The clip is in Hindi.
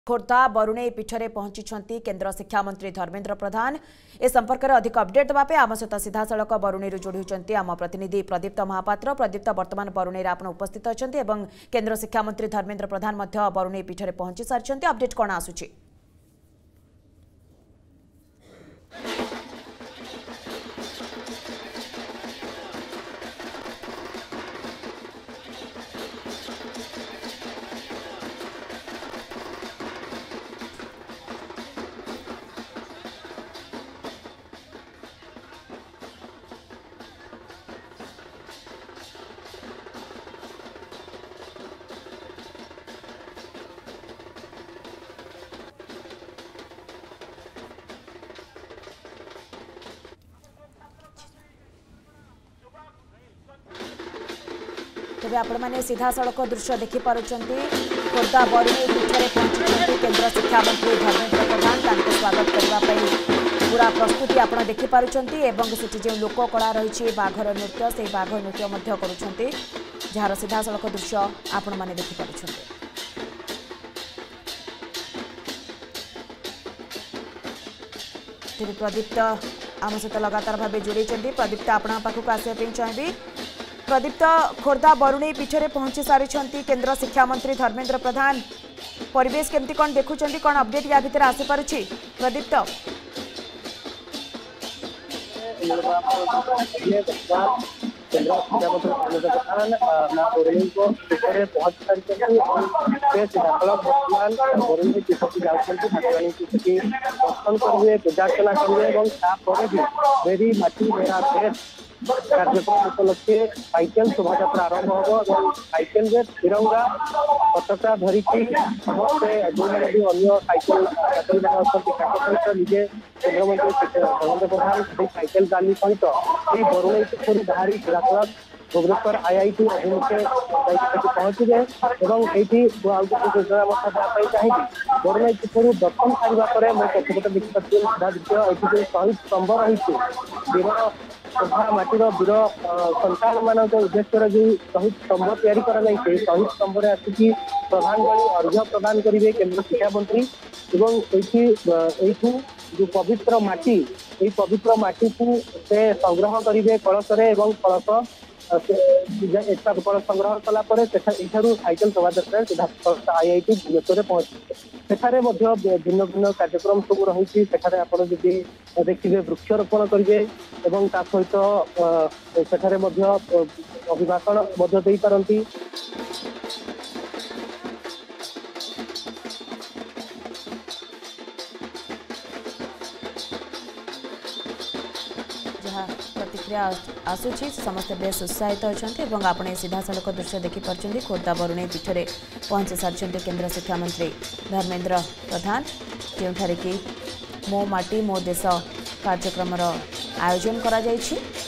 खोर्धा बरुणेई पीठरे पहुंची केंद्र शिक्षा मंत्री धर्मेंद्र प्रधान ए संपर्क में अधिक अपडेट देवाई आम सहित सीधा सड़क बरुणेई जोड़ी आम प्रतिनिधि प्रदीप्त महापात्र। प्रदीप्त वर्तमान बरुणेई आप उपस्थित अच्छा केंद्र शिक्षा मंत्री धर्मेंद्र प्रधान बरुणेई पीठरे पहुंची सारी अपडेट कौन आसुची? तेज आपण मैंने सीधा सड़क दृश्य देखिपुं खोर्धा बरुणेई पीठरे पहुंची केंद्र शिक्षा मंत्री धर्मेंद्र प्रधान स्वागत करने पूरा प्रस्तुति आप देखिपुं से जो लोक कला रही बाघर नृत्य से बाघ नृत्य करुँच जार सीधा सड़क दृश्य आपण मैंने देखिपुं। प्रदीप्त आम सहित लगातार भाव जोड़ी प्रदीप्त आपण पाखक आसपा चाहिए। प्रदीप्त खोर्धा बरुणेई पीठरे पहुंची सारी केंद्र शिक्षा मंत्री धर्मेंद्र प्रधान परिवेश केमती कौन देखुं कौन अपडेट या भितर आसी पारुछि? प्रदीप्त केंद्र शिक्षा मंत्री धर्मेंद्र प्रधान बरुणेई को पीठरे पहुंच सारी वर्तमान बरुणेई पीठ को जाती ठाकुराणी की दर्शन करेंगे पूजार्चना करेंगे मेरी माटी मेरा देश कार्यक्रम उपलक्षे साइकेल शोभा यात्रा आरंभ हम साइकेल तिरंगा पताका धरिकी समस्ते जो भी अन्य साइकेल यात्री सहित निजे केन्द्रमंत्री धर्मेंद्र प्रधान साइकेल रैली सहित बरुणेई पीठर बाहरी सीधासख भुवनेश्वर IIT अभिमुखे पहुंचे और ये सूचना देवाई चाहिए बरुणेई पीठर दर्शन सारा मैं पछपटे देखिपी दृश्य शहीद स्तंभ रही खोर्धा माटीर वीर सन्तान मान उद्देश्य जो शहीद स्तंभ या शहीद स्तंभ आसिकी श्रद्धांजलि अर्घ्य प्रदान करेंगे केंद्र शिक्षा मंत्री और जो पवित्र माटी पवित्र माटी को से संग्रह करेंगे कलश कलश कलश संग्रह कलापर साइकेल शोभा यात्रा IIT भुवनेश्वर पहुंचे सेठारे भिन्न भिन्न कार्यक्रम सब रही आपड़ जदि देखिए वृक्षरोपण करेंगे सहित सेठारे अभिभाषण दे पारती। प्रतिक्रिया आसूची समस्त बेस उत्साहित अच्छा आपने सीधा सड़क दृश्य देखिपुं खोर्धा बरुणेई पीठरे पहुंची सारी केंद्र शिक्षा मंत्री धर्मेंद्र प्रधान जो कि मो माटी मो देश कार्यक्रम आयोजन करा जायछि।